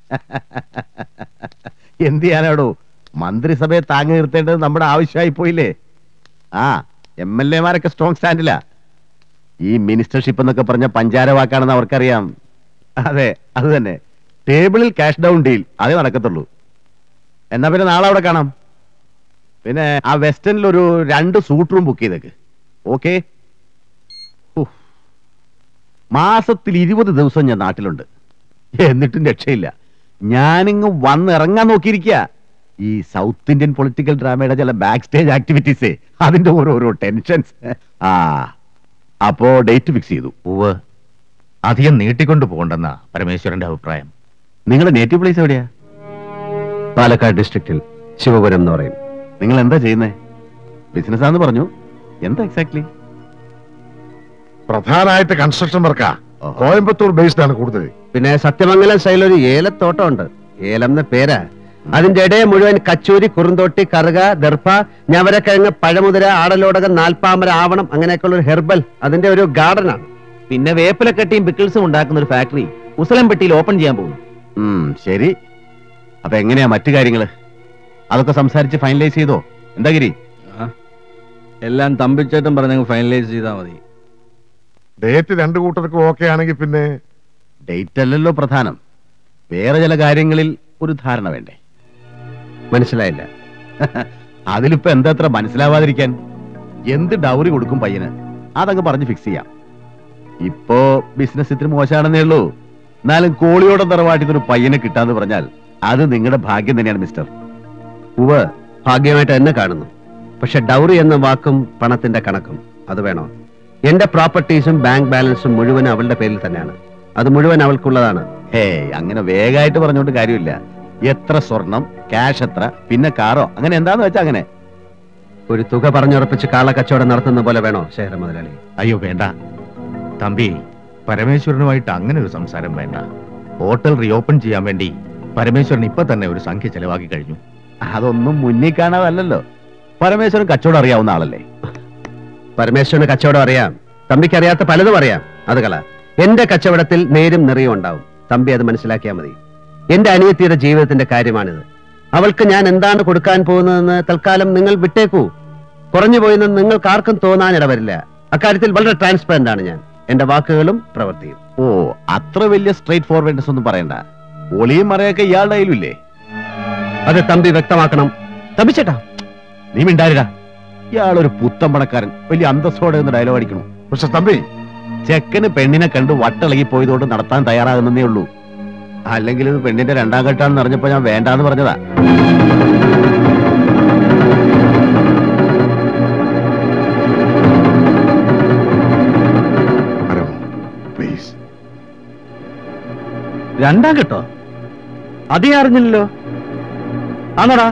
എന്ത് ചെയ്യാനാടോ, മന്ത്രിസഭയെ താങ്ങി നിർത്തേണ്ടത് നമ്മുടെ ആവശ്യമായി പോയില്ലേ? ആ MLA മാരൊക്കെ സ്ട്രോങ് സ്റ്റാൻഡില്ല. ഈ മിനിസ്റ്റർഷിപ്പ് എന്നൊക്കെ പറഞ്ഞ പഞ്ചാര വാക്കാണെന്ന് അവർക്കറിയാം. അതെ, അത് തന്നെ. ടേബിളിൽ ക്യാഷ് ഡൗൺ ഡീൽ, അതേ നടക്കത്തുള്ളൂ. എന്നാ പിന്നെ നാളെ അവിടെ കാണാം. പിന്നെ ആ വെസ്റ്റേണിൽ ഒരു 2 സൂട്ട് റൂം ബുക്ക് ചെയ്തേക്ക്. ഓക്കെ? മാസത്തിൽ 20 ദിവസം ഞാൻ നാട്ടിലുണ്ട്, എന്നിട്ടും രക്ഷയില്ല. ഞാനിങ്ങ് വന്നിറങ്ങാൻ നോക്കിയിരിക്കുക. ഈ സൗത്ത് ഇന്ത്യൻ പൊളിറ്റിക്കൽ ഡ്രാമയുടെ ചില ബാക്ക് സ്റ്റേജ് ആക്ടിവിറ്റീസേ, അതിന്റെ ഓരോരോ ടെൻഷൻസ്. അപ്പോ ഡേറ്റ് ഫിക്സ് ചെയ്തു. ഉവ്വ്, അധികം നീട്ടിക്കൊണ്ടു പോകണ്ടെന്നാ പരമേശ്വരന്റെ അഭിപ്രായം. നിങ്ങളുടെ നേറ്റീവ് പ്ലേസ് എവിടെയാ? പാലക്കാട് ഡിസ്ട്രിക്റ്റിൽ ശിവപുരം എന്ന് പറയും. നിങ്ങൾ എന്താ ചെയ്യുന്നേ? ബിസിനസ് ആണെന്ന് പറഞ്ഞു. എന്താ എക്സാക്ട്ലി? പ്രധാനമായിട്ട് കൺസ്ട്രക്ഷൻ വർക്കാ. കോയമ്പത്തൂർ ബേസ്ഡ് ആണ് കൂടുതൽ. പിന്നെ സത്യമംഗലം സ്റ്റൈൽ ഒരു ഏലത്തോട്ടം ഉണ്ട്. ഏലം എന്ന പേരാ. അതിന്റെ ഇടയെ മുഴുവൻ കച്ചൂരി, കുറുന്തോട്ടി, കറുക, ദർഭ, ഞവരക്കിഴങ്ങ്, പഴമുതിര, ആടലോടകം, നാൽപ്പാമര, ആവണം, അങ്ങനെയൊക്കെയുള്ള ഒരു ഹെർബൽ, അതിന്റെ ഒരു ഗാർഡനാണ്. പിന്നെ വേപ്പിലക്കട്ടിയും പിക്കിൾസും ഉണ്ടാക്കുന്ന ഒരു ഫാക്ടറി ഉസലംപെട്ടിയിൽ ഓപ്പൺ ചെയ്യാൻ പോകുന്നു. ശരി. അപ്പൊ എങ്ങനെയാ മറ്റു കാര്യങ്ങള്? അതൊക്കെ സംസാരിച്ച് ഫൈനലൈസ് ചെയ്തോ? എന്താ ഗിരി? എല്ലാം തമ്പിച്ചേട്ടൻ പറഞ്ഞ ഫൈനലൈസ് ചെയ്താൽ മതി. ഡേറ്റ് 2 കൂട്ടർക്കും ഓക്കെ ആണെങ്കിൽ പിന്നെ ഡേറ്റ് അല്ലല്ലോ പ്രധാനം, വേറെ ചില കാര്യങ്ങളിൽ ഒരു ധാരണ വേണ്ടേ? മനസ്സിലായില്ല. അതിലിപ്പോ എന്താ അത്ര മനസ്സിലാവാതിരിക്കാൻ? എന്ത് ഡൗറി കൊടുക്കും പയ്യന്, അതങ്ങ് പറഞ്ഞ് ഫിക്സ് ചെയ്യാം. ഇപ്പോ ബിസിനസ് ഇത്തിരി മോശമാണെന്നേ ഉള്ളൂ. എന്നാലും കോളിയോടെ തറവാട്ടിന്നൊരു പയ്യനെ കിട്ടാന്ന് പറഞ്ഞാൽ അത് നിങ്ങളുടെ ഭാഗ്യം തന്നെയാണ് മിസ്റ്റർ. ഉവ്വ്, ഭാഗ്യമായിട്ട് എന്നെ കാണുന്നു. പക്ഷെ ഡൗറി എന്ന വാക്കും പണത്തിന്റെ കണക്കും അത് വേണോ? എന്റെ പ്രോപ്പർട്ടീസും ബാങ്ക് ബാലൻസും മുഴുവൻ അവളുടെ പേരിൽ തന്നെയാണ്. അത് മുഴുവൻ അവൾക്കുള്ളതാണ്. അങ്ങനെ വേഗമായിട്ട് പറഞ്ഞോണ്ട് കാര്യമില്ല. എത്ര സ്വർണം, ക്യാഷ് എത്ര, പിന്നെ കാറോ, അങ്ങനെ എന്താന്ന് വെച്ചാ അങ്ങനെ ഒരു തുക പറഞ്ഞുറപ്പിച്ച് കാളക്കച്ചവടം നടത്തുന്ന പോലെ വേണോ ശേഖര മുതലാളി? അയ്യോ വേണ്ട തമ്പി, പരമേശ്വരനുമായിട്ട് അങ്ങനെ ഒരു സംസാരം വേണ്ട. ഹോട്ടൽ റീഓപ്പൺ ചെയ്യാൻ വേണ്ടി പരമേശ്വരൻ ഇപ്പൊ തന്നെ ഒരു സംഖ്യ ചെലവാക്കി കഴിഞ്ഞു. അതൊന്നും മുന്നിൽ കാണാതല്ലോ. പരമേശ്വരൻ കച്ചവടം അറിയാവുന്ന ആളല്ലേ? പരമേശ്വരന് കച്ചവടം അറിയാം, തമ്പിക്ക് അറിയാത്ത പലതും അറിയാം. അത് കള. എന്റെ കച്ചവടത്തിൽ നേരും നിറയും ഉണ്ടാവും. തമ്പി അത് മനസ്സിലാക്കിയാൽ മതി. എന്റെ അനിയത്തിയുടെ ജീവിതത്തിന്റെ കാര്യമാണിത്. അവൾക്ക് ഞാൻ എന്താണ് കൊടുക്കാൻ പോകുന്നതെന്ന് തൽക്കാലം നിങ്ങൾ വിട്ടേക്കൂ. കുറഞ്ഞു പോയെന്ന് നിങ്ങൾക്ക് ആർക്കും തോന്നാനിടവരില്ല. അക്കാര്യത്തിൽ വളരെ ട്രാൻസ്പെറന്റ് ആണ് ഞാൻ, എന്റെ വാക്കുകളും പ്രവൃത്തിയും. അത്ര വലിയ സ്ട്രേറ്റ് ഫോർവേഡ്നെസ് ഒന്നും പറയണ്ട. ഒളിയും മറയൊക്കെ ഇയാളുടെ കയ്യിലില്ലേ? അത് തമ്പി വ്യക്തമാക്കണം. തമ്പി ചേട്ടാ, നീ മിണ്ടാരിടാ. ഇയാളൊരു പുത്തൻ പണക്കാരൻ, വലിയ അന്തസ്സോടെ ഒന്ന് ഡയലോഗ് അടിക്കണു. പക്ഷെ തമ്പി, ചെക്കന് പെണ്ണിനെ കണ്ട് വട്ടിളകി പോയതുകൊണ്ട് നടത്താൻ തയ്യാറാകുന്നേ ഉള്ളൂ. അല്ലെങ്കിൽ ഇത് പെണ്ണിന്റെ 2ാം ഘട്ടാണെന്ന് അറിഞ്ഞപ്പോ ഞാൻ വേണ്ടാന്ന് പറഞ്ഞതാ. പ്ലീസ്. 2ാം ഘട്ടോ? അതേ അറിഞ്ഞില്ലല്ലോ. ആണോടാ?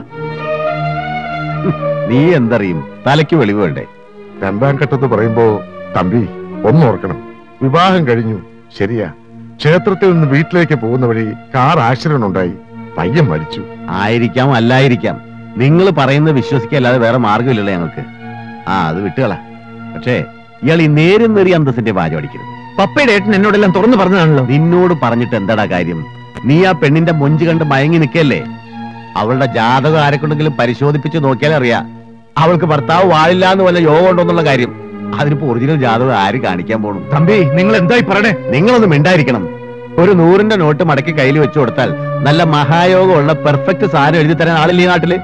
നീ എന്തറിയും, തലയ്ക്ക് വെളിവ് വേണ്ടേ? 2ാം ഘട്ടത്ത് പറയുമ്പോ തമ്പി ഒന്നോർക്കണം. വിവാഹം കഴിഞ്ഞു, ശരിയാ. ക്ഷേത്രത്തിൽ നിന്ന് വീട്ടിലേക്ക് പോകുന്ന വഴി കാർ ആക്സിഡന്റ് ഉണ്ടായി, പയ്യൻ മരിച്ചു. ആയിരിക്കാം, അല്ലായിരിക്കാം. നിങ്ങൾ പറയുന്നത് വിശ്വസിക്കല്ലാതെ വേറെ മാർഗമില്ലല്ലോ ഞങ്ങൾക്ക്. അത് വിട്ടുകള. പക്ഷേ ഇയാൾ ഈ നേരും നേറിയ അന്തസ്സിന്റെ വാചം അടിക്കരുത്. പപ്പയുടെ ഏട്ടൻ എന്നോടെല്ലാം തുറന്നു പറഞ്ഞതാണല്ലോ. നിന്നോട് പറഞ്ഞിട്ട് എന്താടാ കാര്യം? നീ ആ പെണ്ണിന്റെ മൊഞ്ച് കണ്ട് മയങ്ങി നിൽക്കല്ലേ? അവളുടെ ജാതകം ആരെക്കൊണ്ടെങ്കിലും പരിശോധിപ്പിച്ച് നോക്കിയാലേ അറിയാം അവൾക്ക് ഭർത്താവ് വാഴില്ല എന്ന് വല്ല യോഗം ഉണ്ടോന്നുള്ള കാര്യം. അതിനിപ്പോ ഒറിജിനൽ ജാതകം ആര് കാണിക്കാൻ പോണു? തമ്പി, നിങ്ങൾ എന്തായി പറയണേ? നിങ്ങളൊന്നും മിണ്ടായിരിക്കണം. ഒരു 100ന്റെ നോട്ട് മടക്കി കയ്യിൽ വെച്ചു കൊടുത്താൽ നല്ല മഹായോഗമുള്ള പെർഫെക്റ്റ് സാധനം എഴുതി തരാൻ ആളില്ല ഈ നാട്ടില്.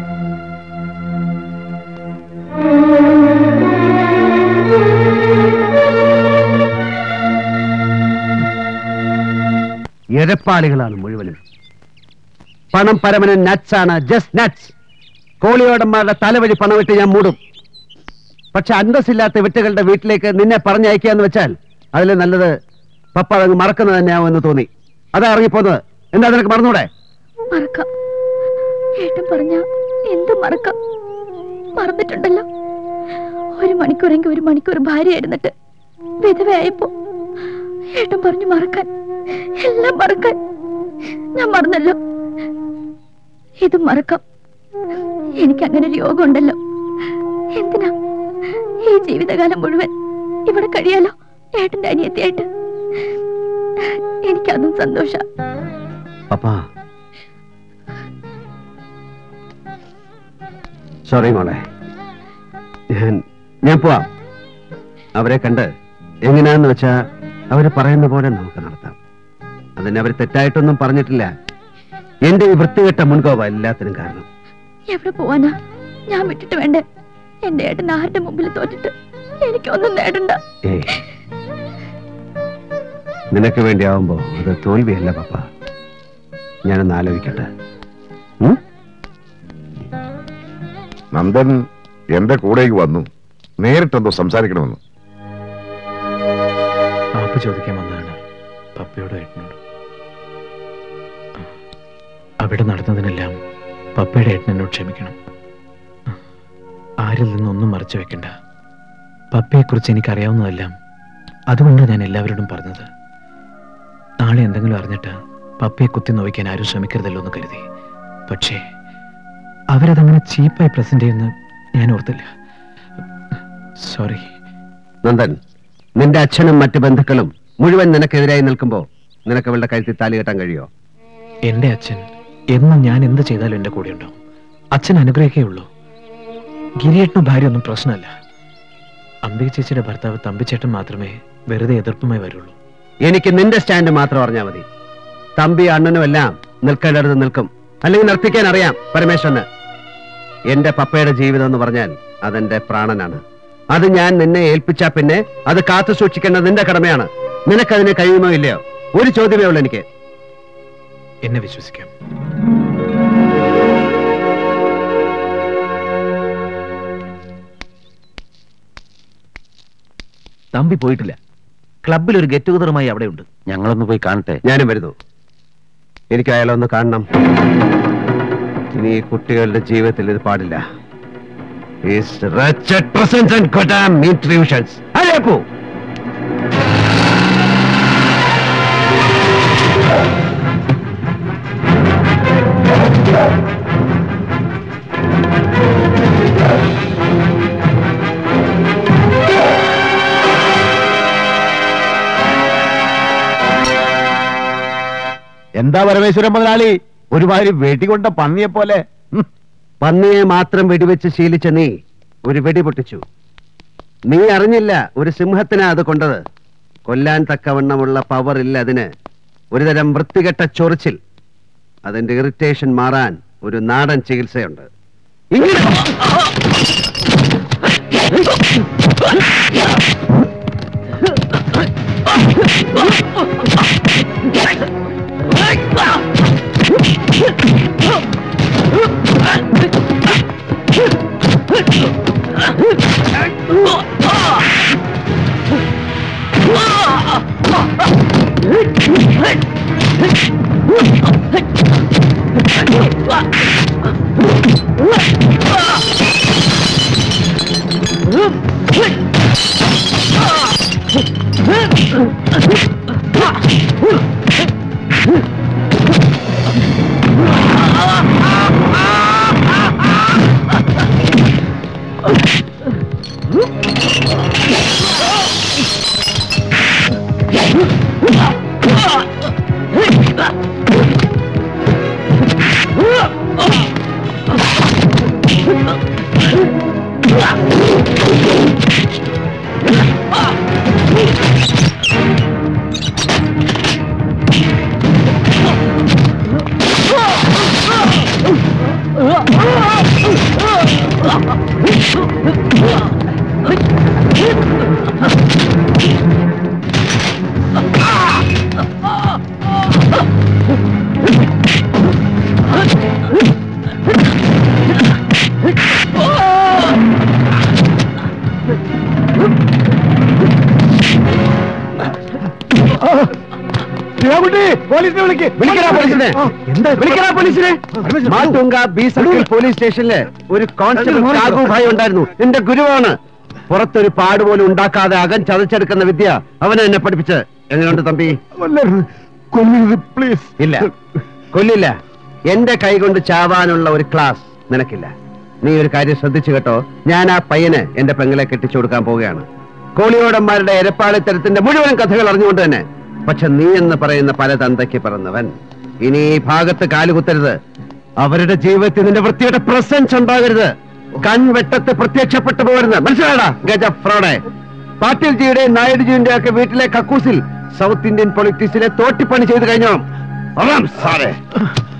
എരപ്പാളികളാണ് മുഴുവനും. പണം പരമന നട്ട്സാണ്, ജസ്റ്റ് നട്ട്സ്. കോളിയോടന്മാരുടെ തലവഴി പണമിട്ട് ഞാൻ മൂടും. പക്ഷെ അന്തസ്സില്ലാത്ത വിട്ടുകളുടെ വീട്ടിലേക്ക് നിന്നെ പറഞ്ഞയക്കുക എന്ന് വെച്ചാൽ അതിൽ നല്ലത് പപ്പ അതങ്ങ് മറക്കുന്നത് തന്നെയാവും എന്ന് തോന്നി. അതാ ഇറങ്ങിപ്പോന്നത്. എന്താ നിനക്ക് മറന്നൂടെ? മറക്കാം. ഏട്ടൻ പറഞ്ഞ എന്തും മറക്കാം. മറന്നിട്ടുണ്ടല്ലോ. 1 മണിക്കൂറെങ്കിൽ 1 മണിക്കൂർ ഭാര്യയായിരുന്നിട്ട് വിധവയായപ്പോ ഏട്ടൻ പറഞ്ഞു മറക്കാൻ, എല്ലാം മറക്കാൻ. ഞാൻ മറന്നല്ലോ. ഇതും മറക്കാം. എനിക്ക് അങ്ങനെ ഒരു യോഗം ഉണ്ടല്ലോ. എന്തിനാ ഈ ജീവിതകാലം മുഴുവൻ ഇവിടെ കഴിയാലോ ഏട്ടന്റെ അനിയത്തിയായിട്ട്. എനിക്കതും സന്തോഷം. പപ്പാ സോറി മോളെ, ഞാൻ പോവാം. അവരെ കണ്ട് എങ്ങനെയാന്ന് വെച്ചാ അവര് പറയുന്ന പോലെ നമുക്ക് നടത്താം. അതിന് അവർ തെറ്റായിട്ടൊന്നും പറഞ്ഞിട്ടില്ല. എന്റെ ഈ വൃത്തികെട്ട മുൻകോപ എല്ലാത്തിനും കാരണം. എവിടെ പോവാനാ? ഞാൻ വിട്ടിട്ട് വേണ്ടേ? എന്റെ ഏട്ടൻ ആരുടെ മുമ്പിൽ തോറ്റിട്ട് എനിക്കൊന്നും നേടണ്ട. നിനക്ക് വേണ്ടിയാവുമ്പോ അത് തോൽവിയല്ല പപ്പ. ഞാനൊന്ന് ആലോചിക്കട്ടെ. നന്ദൻ എന്റെ കൂടേക്ക് വന്നു. നേരിട്ടെന്തോ സംസാരിക്കണമെന്ന്. മാപ്പ് ചോദിക്കാൻ വന്നതാണ് പപ്പയോടും ഏട്ടനോടും. അവിടെ നടന്നതിനെല്ലാം പപ്പയുടെ ഏട്ടനോട് ക്ഷമിക്കണം. ആരിൽ നിന്നൊന്നും മറച്ചു വെക്കണ്ട. പപ്പയെക്കുറിച്ച് എനിക്കറിയാവുന്നതെല്ലാം അതുകൊണ്ടാണ് ഞാൻ എല്ലാവരോടും പറഞ്ഞത്. നാളെ എന്തെങ്കിലും അറിഞ്ഞിട്ട് പപ്പയെ കുത്തി നോവിക്കാൻ ആരും ശ്രമിക്കരുതല്ലോ എന്ന് കരുതി. പക്ഷേ അവരതങ്ങനെ ചീപ്പായി പ്രസന്റ് ചെയ്യുന്ന ഞാൻ ഓർത്തില്ല. സോറി. നന്ദൻ, നിന്റെ അച്ഛനും മറ്റു ബന്ധുക്കളും മുഴുവൻ നിനക്കെതിരായി നിൽക്കുമ്പോ നിനക്ക് അവളുടെ കഴുത്തിൽ താലി കെട്ടാൻ കഴിയോ? എന്റെ അച്ഛൻ എന്നും ഞാൻ എന്ത് ചെയ്താലും എന്റെ കൂടെ ഉണ്ടാവും. അച്ഛൻ അനുഗ്രഹിക്കേ ഉള്ളൂ. ഗിരിയേട്ടനും ഭാര്യ ഒന്നും പ്രശ്നമല്ല. അംബിക ചേച്ചിയുടെ ഭർത്താവ് തമ്പിച്ചേട്ടൻ മാത്രമേ വെറുതെ എതിർപ്പുമായി വരുള്ളൂ. എനിക്ക് നിന്റെ സ്റ്റാൻഡ് മാത്രം അറിഞ്ഞാൽ മതി. തമ്പി അണ്ണനും എല്ലാം നിൽക്കേണ്ടടുത്ത് നിൽക്കും. അല്ലെങ്കിൽ നിർത്തിക്കാൻ അറിയാം പരമേശ്വരന്. എന്റെ പപ്പയുടെ ജീവിതം എന്ന് പറഞ്ഞാൽ അതെന്റെ പ്രാണനാണ്. അത് ഞാൻ നിന്നെ ഏൽപ്പിച്ചാ പിന്നെ അത് കാത്തു സൂക്ഷിക്കേണ്ടത് നിന്റെ കടമയാണ്. നിനക്കതിന് കഴിയുമോ ഇല്ലയോ? ഒരു ചോദ്യമേ ഉള്ളൂ എനിക്ക്. എന്നെ വിശ്വസിക്കാം. തമ്പി പോയിട്ടില്ല. ക്ലബിൽ ഒരു ഗെറ്റ് ടുഗദറുമായി അവിടെ ഉണ്ട്. ഞങ്ങളൊന്ന് പോയി കാണട്ടെ. ഞാനും വരുന്നു. എനിക്ക് അയാളൊന്ന് കാണണം. ഇനി ഈ കുട്ടികളുടെ ജീവിതത്തിൽ ഇത് പാടില്ല. എന്താ പരമേശ്വരൻ മുതലാളി, ഒരുമാതിരി വെടികൊണ്ട പന്നിയെ പോലെ? പന്നിയെ മാത്രം വെടിവെച്ച് ശീലിച്ച നീ ഒരു വെടി പൊട്ടിച്ചു. നീ അറിഞ്ഞില്ല ഒരു സിംഹത്തിനാ അത് കൊണ്ടത്. കൊല്ലാൻ തക്കവണ്ണമുള്ള പവർ ഇല്ല അതിന്. ഒരുതരം വൃത്തികെട്ട ചൊറിച്ചിൽ. അതിന്റെ ഇറിറ്റേഷൻ മാറാൻ ഒരു നാടൻ ചികിത്സയുണ്ട്. ഇങ്ങനെ പോലീസ് സ്റ്റേഷനില് ഒരു കോൺസ്റ്റബിൾ കാഗു ഭായ് ഉണ്ടായിരുന്നു. എന്റെ ഗുരുവാണ്. പുറത്തൊരു പാട് പോലും ഉണ്ടാക്കാതെ അകം ചതച്ചെടുക്കുന്ന വിദ്യ അവനെ എന്നെ പഠിപ്പിച്ച്. എങ്ങനെയുണ്ട് തമ്പി? പ്ലീസ്. ഇല്ല, കൊല്ലില്ല. എന്റെ കൈ കൊണ്ട് ചാവാനുള്ള ഒരു ക്ലാസ് നിനക്കില്ല. നീ ഒരു കാര്യം ശ്രദ്ധിച്ചു കേട്ടോ. ഞാൻ ആ പയ്യന് എന്റെ പെങ്ങളെ കെട്ടിച്ചു കൊടുക്കാൻ പോവുകയാണ്. കോളിയോടന്മാരുടെ എരപ്പാളിത്തരത്തിന്റെ മുഴുവൻ കഥകൾ അറിഞ്ഞുകൊണ്ട് തന്നെ. പക്ഷെ നീ എന്ന് പറയുന്ന പല തന്തയ്ക്ക് പിറന്നവൻ ഇനി ഈ ഭാഗത്ത് കാലുകുത്തരുത്. അവരുടെ ജീവിതത്തിൽ നിന്റെ വൃത്തിയുടെ പ്രസൻസ് ഉണ്ടാകരുത്. കൺവെട്ടത്ത് പ്രത്യക്ഷപ്പെട്ടു പോകരുത്. മനസ്സിലാടാ ഗജ ഫ്രോഡെ. പാട്ടീൽജിയുടെയും നായിഡുജിയുടെ ഒക്കെ വീട്ടിലെ കക്കൂസിൽ സൗത്ത് ഇന്ത്യൻ പൊളിറ്റിക്സിലെ തോട്ടിപ്പണി ചെയ്ത് കഴിഞ്ഞോ സാറേ.